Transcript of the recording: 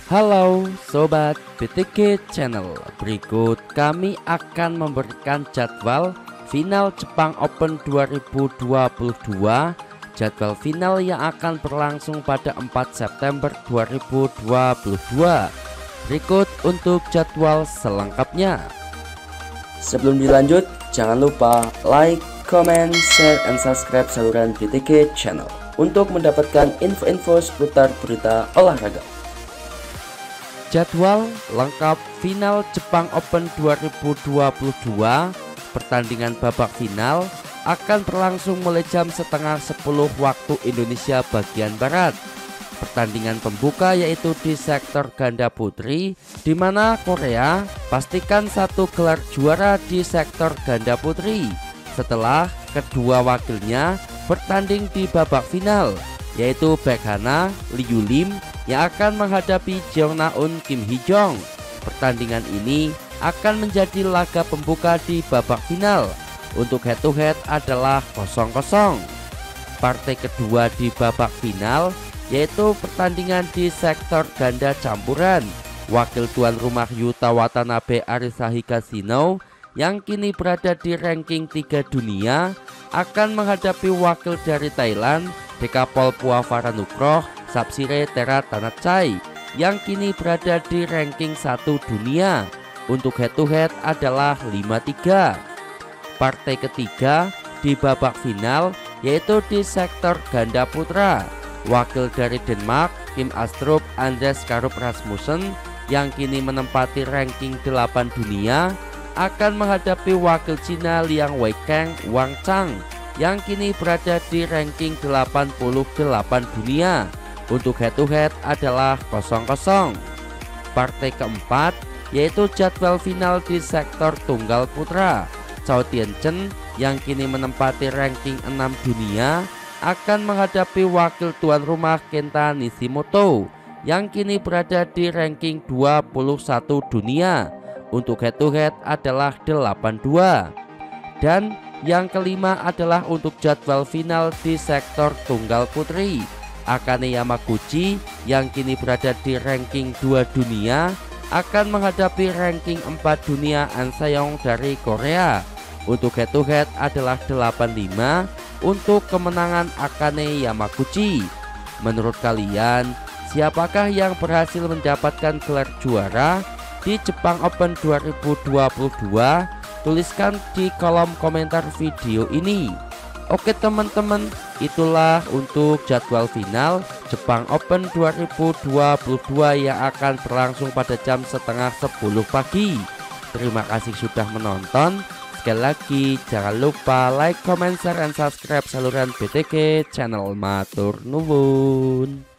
Halo Sobat BTG Channel, berikut kami akan memberikan jadwal final Jepang Open 2022. Jadwal final yang akan berlangsung pada 4 September 2022. Berikut untuk jadwal selengkapnya. Sebelum dilanjut, jangan lupa like, comment, share, and subscribe saluran BTG Channel untuk mendapatkan info-info seputar berita olahraga. Jadwal lengkap final Jepang Open 2022. Pertandingan babak final akan berlangsung mulai jam setengah 10 waktu Indonesia bagian Barat. Pertandingan pembuka yaitu di sektor ganda putri, di mana Korea pastikan satu gelar juara di sektor ganda putri setelah kedua wakilnya bertanding di babak final, yaitu Baekhana Liu Lim yang akan menghadapi Jeongnaeun Kim Hee-jong. Pertandingan ini akan menjadi laga pembuka di babak final. Untuk head to head adalah 0-0. Partai kedua di babak final yaitu pertandingan di sektor ganda campuran. Wakil tuan rumah Yuta Watanabe Arisa Higashino yang kini berada di ranking 3 dunia akan menghadapi wakil dari Thailand Dekapol Puavaranukroh Sapsire Theratanachai yang kini berada di ranking 1 dunia. Untuk head to head adalah 5-3. Partai ketiga di babak final yaitu di sektor ganda putra. Wakil dari Denmark Kim Astrup Andreas Karup Rasmussen yang kini menempati ranking 8 dunia akan menghadapi wakil Cina Liang Weikeng Wang Chang yang kini berada di ranking 88 dunia. Untuk head to head adalah 0-0. Partai keempat yaitu jadwal final di sektor tunggal putra. Chou Tien-chen yang kini menempati ranking 6 dunia akan menghadapi wakil tuan rumah Kenta Nishimoto yang kini berada di ranking 21 dunia. Untuk head to head adalah 8-2. Dan yang kelima adalah untuk jadwal final di sektor tunggal putri. Akane Yamaguchi yang kini berada di ranking 2 dunia akan menghadapi ranking 4 dunia An Saeong dari Korea. Untuk head to head adalah 8-5 untuk kemenangan Akane Yamaguchi. Menurut kalian, siapakah yang berhasil mendapatkan gelar juara di Jepang Open 2022? Tuliskan di kolom komentar video ini. Oke teman-teman, itulah untuk jadwal final Jepang Open 2022 yang akan berlangsung pada jam setengah 10 pagi. Terima kasih sudah menonton. Sekali lagi jangan lupa like, comment, share, dan subscribe saluran BTG Channel. Matur nuwun.